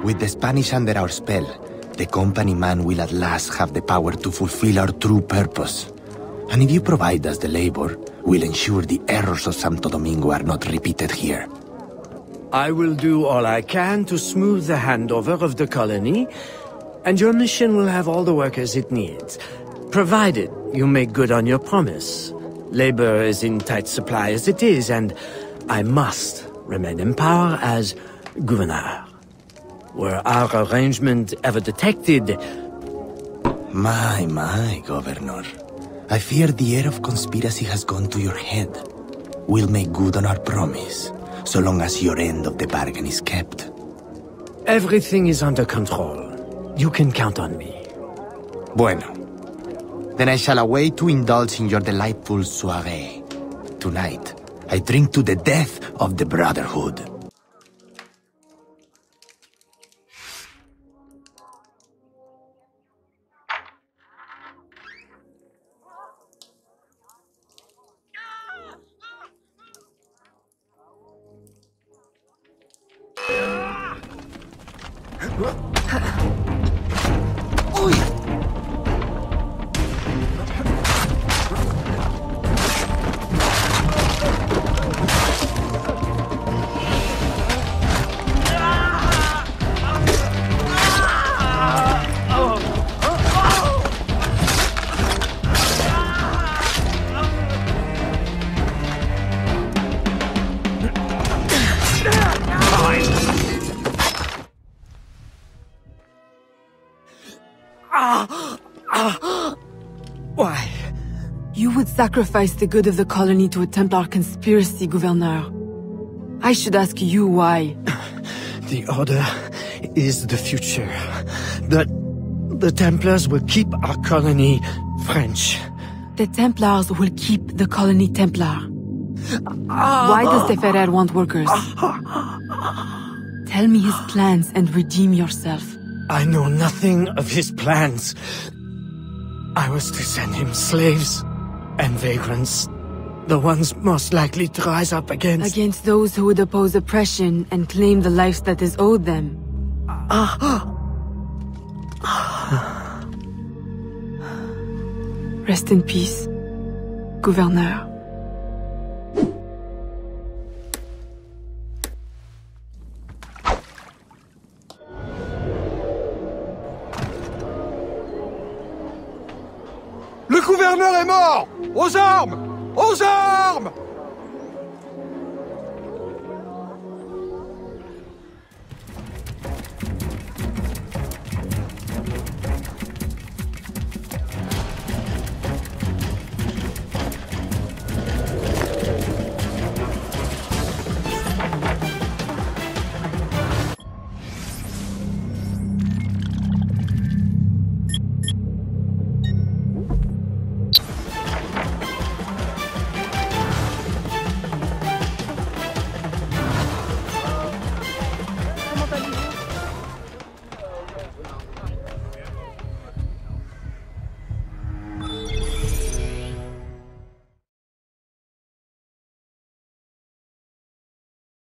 With the Spanish under our spell, the company man will at last have the power to fulfill our true purpose. And if you provide us the labor, we'll ensure the errors of Santo Domingo are not repeated here. I will do all I can to smooth the handover of the colony, and your mission will have all the workers it needs, provided you make good on your promise. Labor is in tight supply as it is, and I must remain in power as governor. Were our arrangement ever detected... My, Governor. I fear the air of conspiracy has gone to your head. We'll make good on our promise, so long as your end of the bargain is kept. Everything is under control. You can count on me. Bueno. Then I shall await to indulge in your delightful soirée. Tonight, I drink to the death of the Brotherhood. Why? You would sacrifice the good of the colony to a Templar conspiracy, Gouverneur. I should ask you why. The Order is the future. The Templars will keep our colony French. The Templars will keep the colony Templar. Why does the Ferrer want workers? Tell me his plans and redeem yourself. I know nothing of his plans. I was to send him slaves and vagrants. The ones most likely to rise up against... Against those who would oppose oppression and claim the life that is owed them. Rest in peace, Gouverneur. Le gouverneur est mort! Aux armes! Aux armes!